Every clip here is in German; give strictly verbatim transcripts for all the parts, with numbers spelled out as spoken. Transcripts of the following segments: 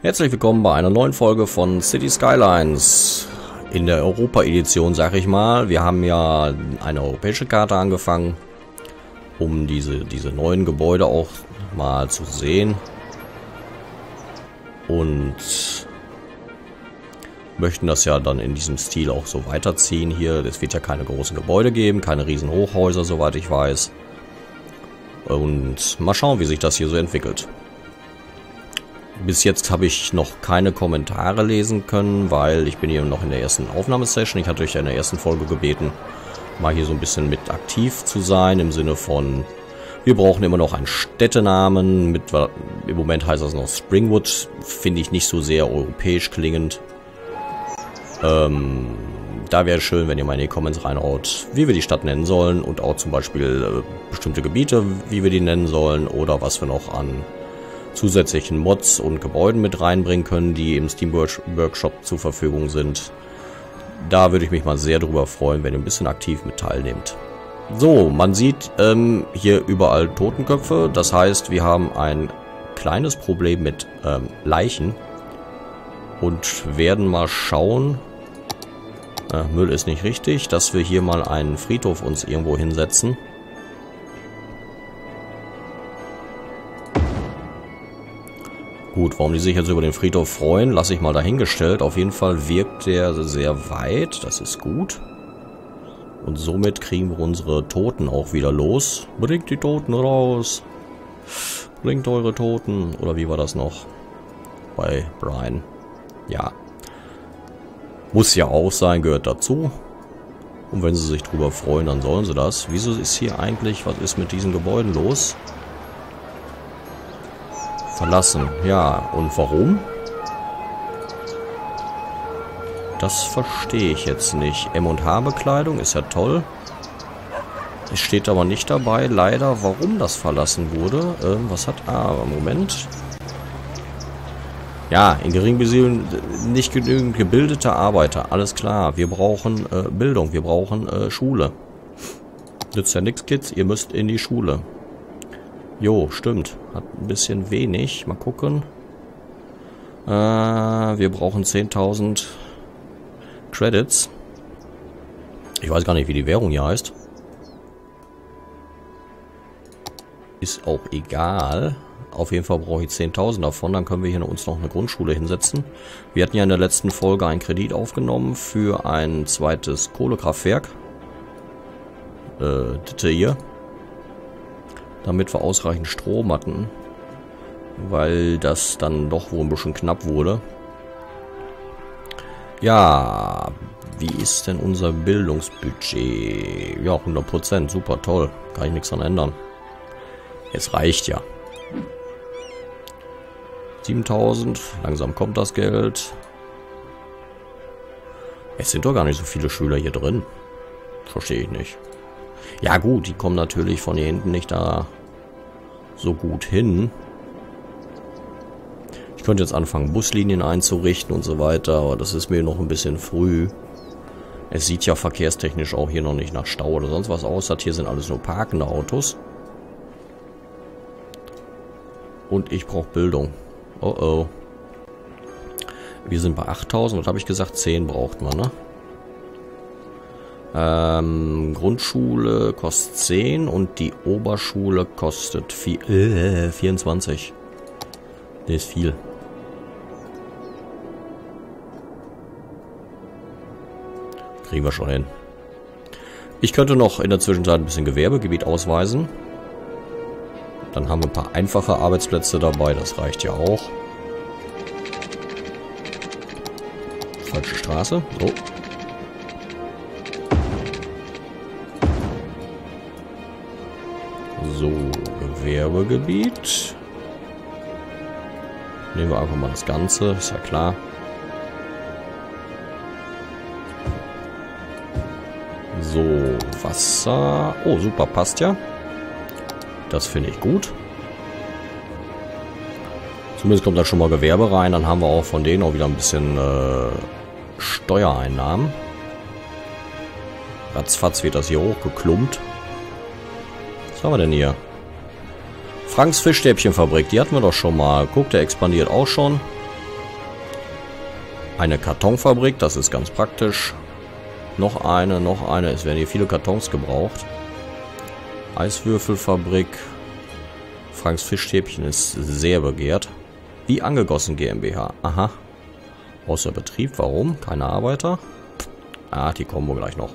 Herzlich willkommen bei einer neuen Folge von City Skylines. In der Europa-Edition, sag ich mal. Wir haben ja eine europäische Karte angefangen, um diese, diese neuen Gebäude auch mal zu sehen. Und möchten das ja dann in diesem Stil auch so weiterziehen hier. Es wird ja keine großen Gebäude geben, keine riesen Hochhäuser, soweit ich weiß. Und mal schauen, wie sich das hier so entwickelt. Bis jetzt habe ich noch keine Kommentare lesen können, weil ich bin hier noch in der ersten Aufnahmesession. Ich hatte euch ja in der ersten Folge gebeten, mal hier so ein bisschen mit aktiv zu sein, im Sinne von, wir brauchen immer noch einen Städtenamen. Mit, im Moment heißt das noch Springwood, finde ich nicht so sehr europäisch klingend. Ähm, da wäre es schön, wenn ihr mal in die Comments reinhaut, wie wir die Stadt nennen sollen und auch zum Beispiel äh, bestimmte Gebiete, wie wir die nennen sollen oder was wir noch an zusätzlichen Mods und Gebäuden mit reinbringen können, die im Steam Workshop zur Verfügung sind. Da würde ich mich mal sehr drüber freuen, wenn ihr ein bisschen aktiv mit teilnehmt. So, man sieht ähm, hier überall Totenköpfe. Das heißt, wir haben ein kleines Problem mit ähm, Leichen und werden mal schauen, äh, Müll ist nicht richtig, dass wir hier mal einen Friedhof uns irgendwo hinsetzen. Gut, warum die sich jetzt über den Friedhof freuen, lasse ich mal dahingestellt. Auf jeden Fall wirkt der sehr weit, das ist gut. Und somit kriegen wir unsere Toten auch wieder los. Bringt die Toten raus. Bringt eure Toten. Oder wie war das noch? Bei Brian. Ja. Muss ja auch sein, gehört dazu. Und wenn sie sich drüber freuen, dann sollen sie das. Wieso ist hier eigentlich, was ist mit diesen Gebäuden los? Verlassen, ja. Und warum? Das verstehe ich jetzt nicht. M und H Bekleidung ist ja toll. Es steht aber nicht dabei, leider, warum das verlassen wurde. Ähm, was hat... Ah, Moment. Ja, in gering besiedeln nicht genügend gebildete Arbeiter. Alles klar. Wir brauchen äh, Bildung. Wir brauchen äh, Schule. Nützt ja nichts, Kids. Ihr müsst in die Schule. Jo, stimmt. Hat ein bisschen wenig. Mal gucken. Äh, wir brauchen zehntausend Credits. Ich weiß gar nicht, wie die Währung hier heißt. Ist auch egal. Auf jeden Fall brauche ich zehntausend davon. Dann können wir hier uns noch eine Grundschule hinsetzen. Wir hatten ja in der letzten Folge einen Kredit aufgenommen für ein zweites Kohlekraftwerk. Äh, das hier. Damit wir ausreichend Strom hatten, weil das dann doch wohl ein bisschen knapp wurde. Ja, wie ist denn unser Bildungsbudget? Ja, hundert Prozent, super toll, kann ich nichts dran ändern. Es reicht ja. siebentausend, langsam kommt das Geld. Es sind doch gar nicht so viele Schüler hier drin. Verstehe ich nicht. Ja gut, die kommen natürlich von hier hinten nicht da so gut hin. Ich könnte jetzt anfangen, Buslinien einzurichten und so weiter, aber das ist mir noch ein bisschen früh. Es sieht ja verkehrstechnisch auch hier noch nicht nach Stau oder sonst was aus. Das hier sind alles nur parkende Autos. Und ich brauche Bildung. Oh oh. Wir sind bei achttausend, was habe ich gesagt? zehn braucht man, ne? Ähm, Grundschule kostet zehn und die Oberschule kostet vier, äh, vierundzwanzig. Das ist viel. Kriegen wir schon hin. Ich könnte noch in der Zwischenzeit ein bisschen Gewerbegebiet ausweisen. Dann haben wir ein paar einfache Arbeitsplätze dabei, das reicht ja auch. Falsche Straße. So. So, Gewerbegebiet. Nehmen wir einfach mal das Ganze, ist ja klar. So, Wasser. Oh, super, passt ja. Das finde ich gut. Zumindest kommt da schon mal Gewerbe rein, dann haben wir auch von denen auch wieder ein bisschen äh, Steuereinnahmen. Ratzfatz wird das hier hochgeklumpt. Was haben wir denn hier? Franks Fischstäbchenfabrik, die hatten wir doch schon mal. Guck, der expandiert auch schon. Eine Kartonfabrik, das ist ganz praktisch. Noch eine, noch eine. Es werden hier viele Kartons gebraucht. Eiswürfelfabrik. Franks Fischstäbchen ist sehr begehrt. Wie angegossen GmbH. Aha. Außer Betrieb. Warum? Keine Arbeiter? Ah, die kommen wir gleich noch.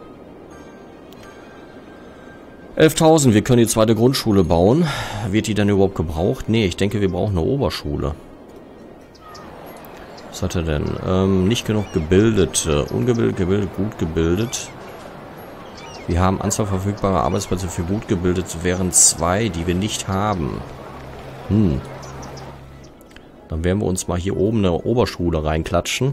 elftausend. Wir können die zweite Grundschule bauen. Wird die denn überhaupt gebraucht? Nee, ich denke, wir brauchen eine Oberschule. Was hat er denn? Ähm, nicht genug gebildet. Ungebildet, gebildet, gut gebildet. Wir haben Anzahl verfügbarer Arbeitsplätze für gut gebildet, wären zwei, die wir nicht haben. Hm. Dann werden wir uns mal hier oben eine Oberschule reinklatschen.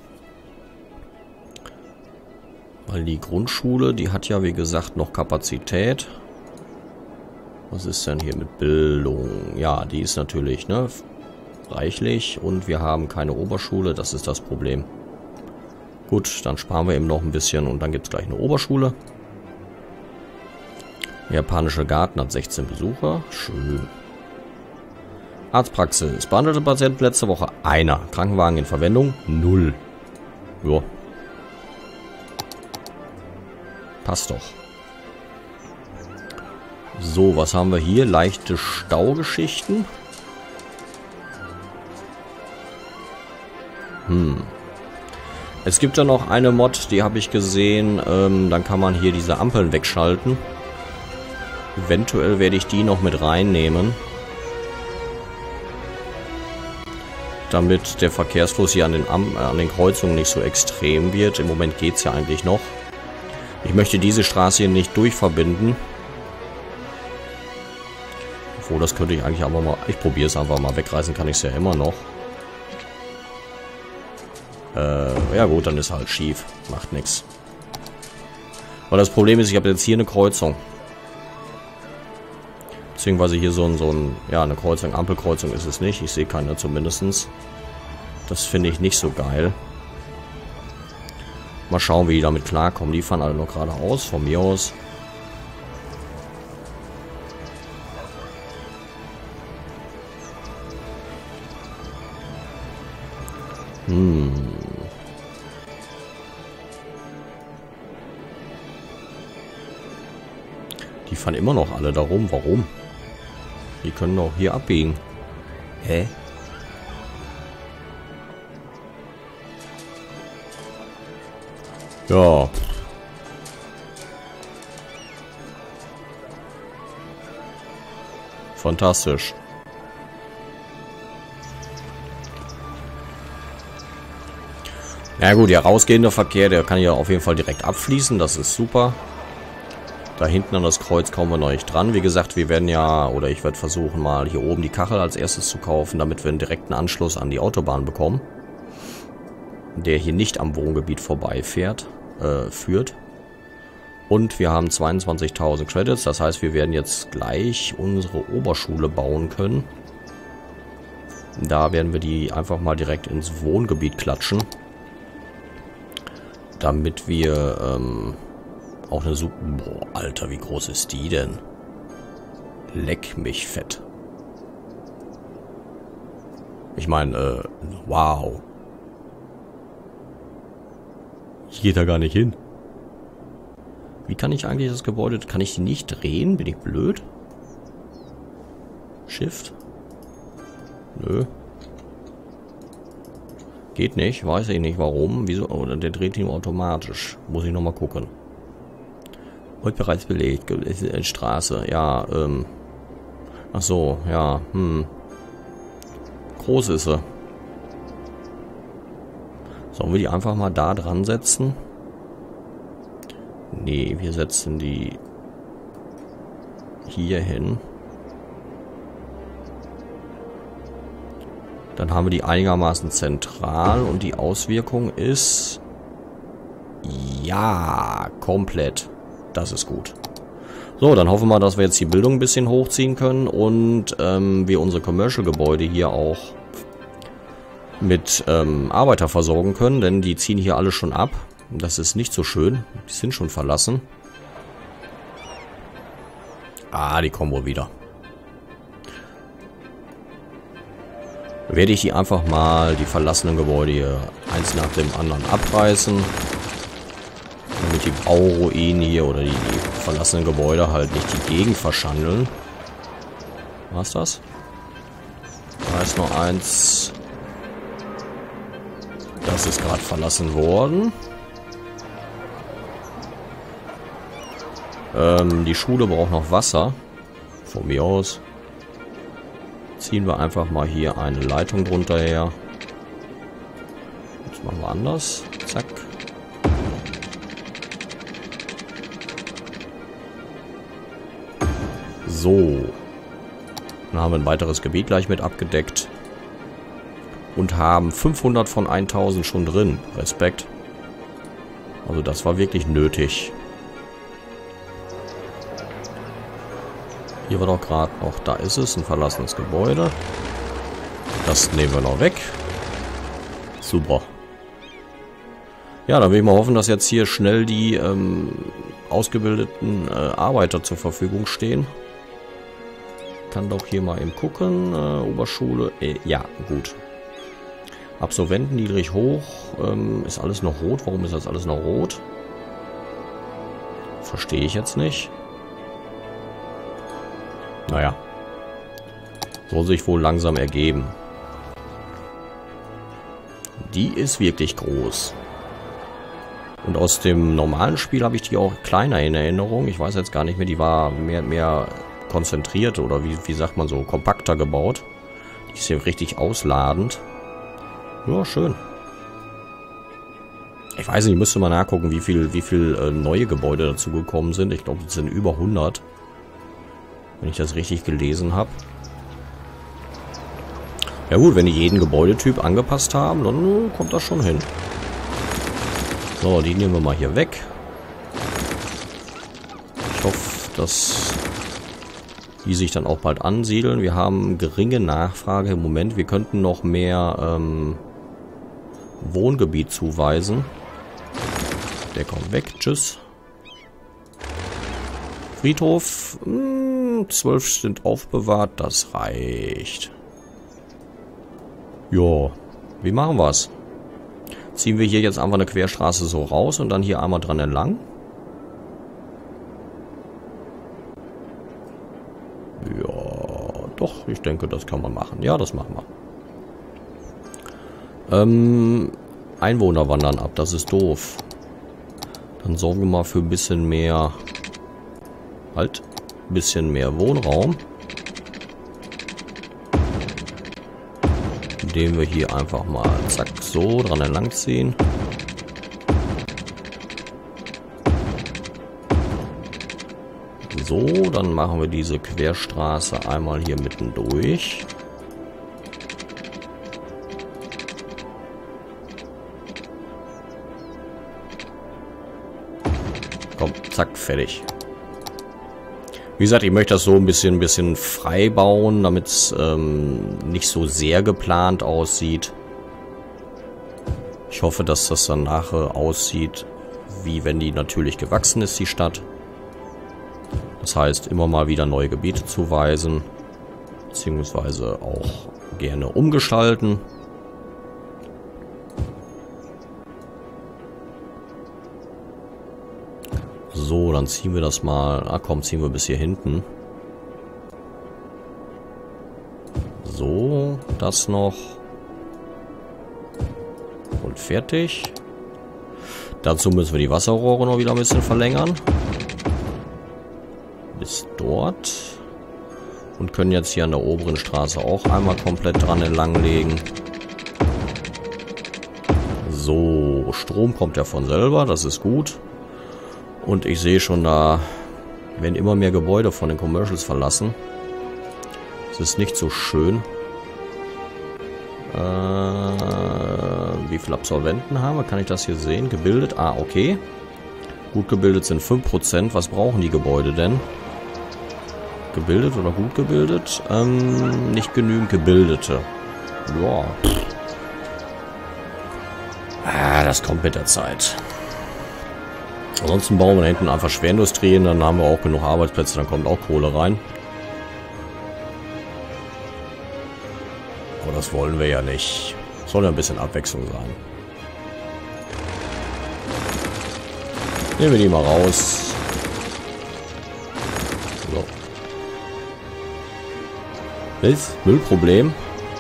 Weil die Grundschule, die hat ja wie gesagt noch Kapazität. Was ist denn hier mit Bildung? Ja, die ist natürlich, ne, reichlich. Und wir haben keine Oberschule, das ist das Problem. Gut, dann sparen wir eben noch ein bisschen und dann gibt es gleich eine Oberschule. Der japanische Garten hat sechzehn Besucher. Schön. Arztpraxis. Behandelte Patienten letzte Woche einer. Krankenwagen in Verwendung null. Jo. Passt doch. So, was haben wir hier? Leichte Staugeschichten. Hm. Es gibt da noch eine Mod, die habe ich gesehen. Ähm, dann kann man hier diese Ampeln wegschalten. Eventuell werde ich die noch mit reinnehmen. Damit der Verkehrsfluss hier an den, Am an den Kreuzungen nicht so extrem wird. Im Moment geht es ja eigentlich noch. Ich möchte diese Straße hier nicht durchverbinden. Obwohl, das könnte ich eigentlich einfach mal... Ich probiere es einfach mal. Wegreißen kann ich es ja immer noch. Äh, ja gut, dann ist halt schief. Macht nichts. Weil das Problem ist, ich habe jetzt hier eine Kreuzung. Beziehungsweise hier so ein, so ein... Ja, eine Kreuzung, Ampelkreuzung ist es nicht. Ich sehe keine zumindest. Das finde ich nicht so geil. Mal schauen, wie die damit klarkommen. Die fahren alle noch geradeaus, von mir aus. Hm. Die fahren immer noch alle da rum. Warum? Die können doch hier abbiegen. Hä? Ja. Fantastisch. Ja gut, der rausgehende Verkehr, der kann ja auf jeden Fall direkt abfließen. Das ist super. Da hinten an das Kreuz kommen wir noch nicht dran. Wie gesagt, wir werden ja, oder ich werde versuchen, mal hier oben die Kachel als erstes zu kaufen, damit wir einen direkten Anschluss an die Autobahn bekommen. Der hier nicht am Wohngebiet vorbeifährt. Äh, führt. Und wir haben zweiundzwanzigtausend Credits, das heißt, wir werden jetzt gleich unsere Oberschule bauen können. Da werden wir die einfach mal direkt ins Wohngebiet klatschen. Damit wir ähm, auch eine Super... Boah, Alter, wie groß ist die denn? Leck mich fett. Ich meine, äh, wow. Ich gehe da gar nicht hin. Wie kann ich eigentlich das Gebäude... Kann ich die nicht drehen? Bin ich blöd? Shift? Nö. Geht nicht. Weiß ich nicht warum. Wieso? Oder der dreht ihn automatisch. Muss ich nochmal gucken. Heute bereits belegt. Straße. Ja, ähm... Ach so, ja. Hm. Groß ist sie. Sollen wir die einfach mal da dran setzen? Nee, wir setzen die hier hin. Dann haben wir die einigermaßen zentral und die Auswirkung ist... Ja, komplett. Das ist gut. So, dann hoffen wir, dass wir jetzt die Bildung ein bisschen hochziehen können und ähm, wir unsere Commercial-Gebäude hier auch mit ähm, Arbeiter versorgen können, denn die ziehen hier alle schon ab. Das ist nicht so schön. Die sind schon verlassen. Ah, die kommen wohl wieder. werde ich die einfach mal, die verlassenen Gebäude hier, eins nach dem anderen abreißen. Damit die Bauruinen hier oder die, die verlassenen Gebäude halt nicht die Gegend verschandeln. Was ist das? Da ist noch eins. Das ist gerade verlassen worden. Ähm, die Schule braucht noch Wasser. Von mir aus. Ziehen wir einfach mal hier eine Leitung drunter her. Das machen wir anders. Zack. So. Dann haben wir ein weiteres Gebiet gleich mit abgedeckt. Und haben fünfhundert von tausend schon drin. Respekt. Also das war wirklich nötig. Hier war doch gerade noch, da ist es, ein verlassenes Gebäude. Das nehmen wir noch weg. Super. Ja, dann will ich mal hoffen, dass jetzt hier schnell die ähm, ausgebildeten äh, Arbeiter zur Verfügung stehen. Kann doch hier mal eben gucken. Äh, Oberschule. Äh, ja, gut. Absolventen niedrig hoch. Ähm, ist alles noch rot? Warum ist das alles noch rot? Verstehe ich jetzt nicht. Naja. Soll sich wohl langsam ergeben. Die ist wirklich groß. Und aus dem normalen Spiel habe ich die auch kleiner in Erinnerung. Ich weiß jetzt gar nicht mehr, die war mehr, mehr konzentriert oder wie, wie sagt man so, kompakter gebaut. Die ist hier richtig ausladend. Ja, schön. Ich weiß nicht, ich müsste mal nachgucken, wie viel, wie viel äh, neue Gebäude dazu gekommen sind. Ich glaube, es sind über hundert. Wenn ich das richtig gelesen habe. Ja gut, wenn die jeden Gebäudetyp angepasst haben, dann kommt das schon hin. So, die nehmen wir mal hier weg. Ich hoffe, dass die sich dann auch bald ansiedeln. Wir haben geringe Nachfrage im Moment. Wir könnten noch mehr ähm, Wohngebiet zuweisen. Der kommt weg. Tschüss. Friedhof. Mh, zwölf sind aufbewahrt. Das reicht. Jo. Wie machen wir es? Ziehen wir hier jetzt einfach eine Querstraße so raus und dann hier einmal dran entlang? Ja, doch, ich denke, das kann man machen. Ja, das machen wir. Ähm, Einwohner wandern ab, das ist doof. Dann sorgen wir mal für ein bisschen mehr... Halt, ein bisschen mehr Wohnraum. Indem wir hier einfach mal, zack, so dran entlang ziehen. So, dann machen wir diese Querstraße einmal hier mitten durch. Komm, zack, fertig. Wie gesagt, ich möchte das so ein bisschen, ein bisschen frei bauen, damit es ähm, nicht so sehr geplant aussieht. Ich hoffe, dass das dann nachher aussieht, wie wenn die natürlich gewachsen ist, die Stadt. Das heißt, immer mal wieder neue Gebiete zuweisen, beziehungsweise auch gerne umgestalten. So, dann ziehen wir das mal. Ah komm, ziehen wir bis hier hinten. So, das noch. Und fertig. Dazu müssen wir die Wasserrohre noch wieder ein bisschen verlängern. Bis dort. Und können jetzt hier an der oberen Straße auch einmal komplett dran entlanglegen. So, Strom kommt ja von selber, das ist gut. Und ich sehe schon, da werden immer mehr Gebäude von den Commercials verlassen. Das ist nicht so schön. Äh, wie viele Absolventen haben wir? Kann ich das hier sehen? Gebildet? Ah, okay. Gut gebildet sind fünf Prozent. Was brauchen die Gebäude denn? Gebildet oder gut gebildet? Ähm, nicht genügend Gebildete. Ja. Ah, das kommt mit der Zeit. Ansonsten bauen wir da hinten einfach Schwerindustrie, dann haben wir auch genug Arbeitsplätze, dann kommt auch Kohle rein. Aber das wollen wir ja nicht. Soll ja ein bisschen Abwechslung sein. Nehmen wir die mal raus. So. Was? Müllproblem?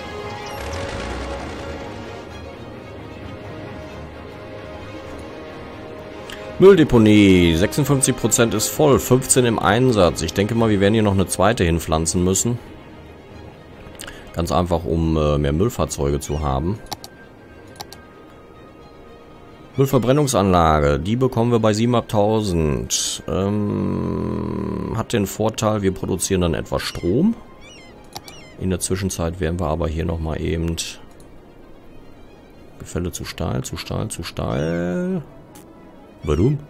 Mülldeponie. sechsundfünfzig Prozent ist voll. fünfzehn im Einsatz. Ich denke mal, wir werden hier noch eine zweite hinpflanzen müssen. Ganz einfach, um äh, mehr Müllfahrzeuge zu haben. Müllverbrennungsanlage. Die bekommen wir bei siebentausendfünfhundert. Ähm, hat den Vorteil, wir produzieren dann etwas Strom. In der Zwischenzeit werden wir aber hier nochmal eben... Gefälle zu steil, zu steil, zu steil... Warum?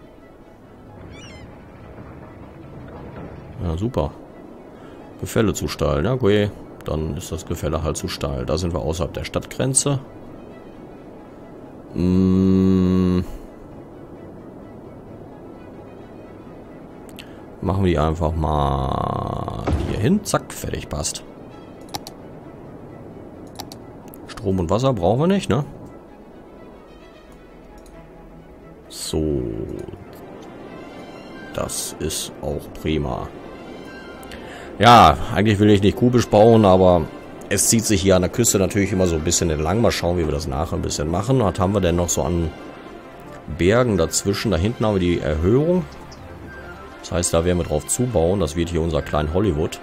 Ja, super. Gefälle zu steil. Ja, okay. Dann ist das Gefälle halt zu steil. Da sind wir außerhalb der Stadtgrenze. Hm. Machen wir die einfach mal hier hin. Zack, fertig, passt. Strom und Wasser brauchen wir nicht, ne? So, das ist auch prima. Ja, eigentlich will ich nicht kubisch bauen, aber es zieht sich hier an der Küste natürlich immer so ein bisschen entlang. Mal schauen, wie wir das nachher ein bisschen machen. Was haben wir denn noch so an Bergen dazwischen? Da hinten haben wir die Erhöhung. Das heißt, da werden wir drauf zubauen. Das wird hier unser klein Hollywood.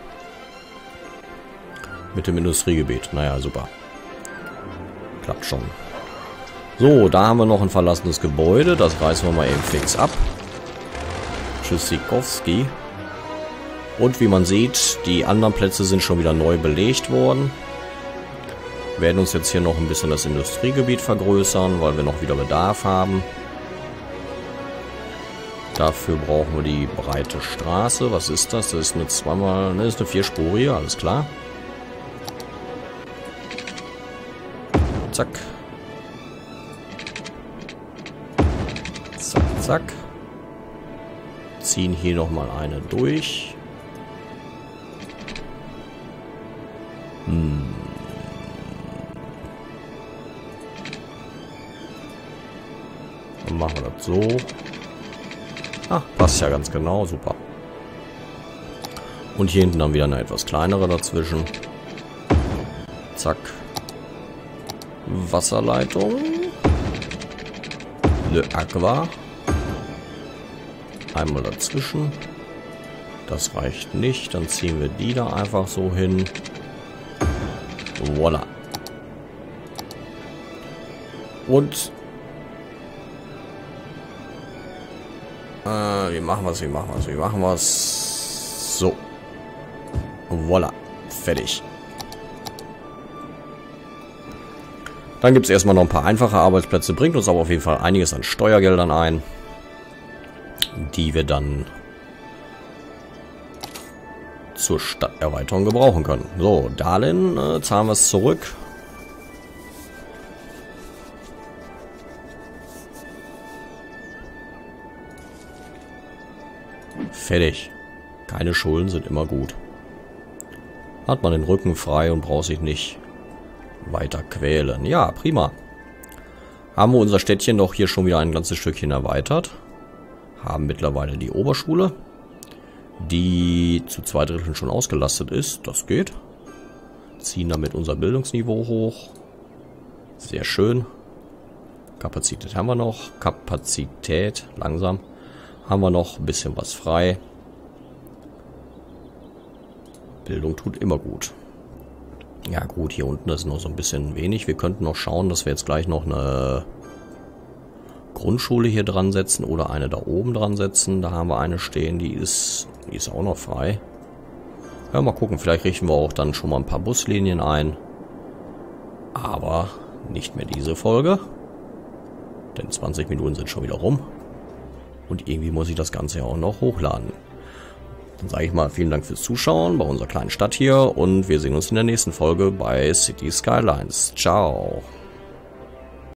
Mit dem Industriegebiet. Naja, super. Klappt schon. So, da haben wir noch ein verlassenes Gebäude. Das reißen wir mal eben fix ab. Tschüssikowski. Und wie man sieht, die anderen Plätze sind schon wieder neu belegt worden. Wir werden uns jetzt hier noch ein bisschen das Industriegebiet vergrößern, weil wir noch wieder Bedarf haben. Dafür brauchen wir die breite Straße. Was ist das? Das ist eine zweimal, ne, ist eine vierspurige, alles klar. Zack. Zack, zack. Ziehen hier nochmal eine durch. Hm. Dann machen wir das so. Ah, passt ja ganz genau, super. Und hier hinten dann wieder eine etwas kleinere dazwischen. Zack. Wasserleitung. Le Aqua. Einmal dazwischen. Das reicht nicht. Dann ziehen wir die da einfach so hin. Voila. Und äh, wie machen wir es? Wie machen wir es? Wie machen wir es? So. Voila. Fertig. Dann gibt es erstmal noch ein paar einfache Arbeitsplätze. Bringt uns aber auf jeden Fall einiges an Steuergeldern ein, die wir dann zur Stadterweiterung gebrauchen können. So, Darlehen, äh, zahlen wir es zurück. Fertig. Keine Schulden sind immer gut. Hat man den Rücken frei und braucht sich nicht weiter quälen. Ja, prima. Haben wir unser Städtchen doch hier schon wieder ein ganzes Stückchen erweitert. Haben mittlerweile die Oberschule, die zu zwei Dritteln schon ausgelastet ist. Das geht. Ziehen damit unser Bildungsniveau hoch. Sehr schön. Kapazität haben wir noch. Kapazität, langsam. Haben wir noch ein bisschen was frei. Bildung tut immer gut. Ja gut, hier unten ist noch so ein bisschen wenig. Wir könnten noch schauen, dass wir jetzt gleich noch eine Grundschule hier dran setzen oder eine da oben dran setzen. Da haben wir eine stehen, die ist, die ist auch noch frei. Ja, mal gucken, vielleicht richten wir auch dann schon mal ein paar Buslinien ein. Aber nicht mehr diese Folge. Denn zwanzig Minuten sind schon wieder rum. Und irgendwie muss ich das Ganze ja auch noch hochladen. Dann sage ich mal vielen Dank fürs Zuschauen bei unserer kleinen Stadt hier und wir sehen uns in der nächsten Folge bei City Skylines. Ciao.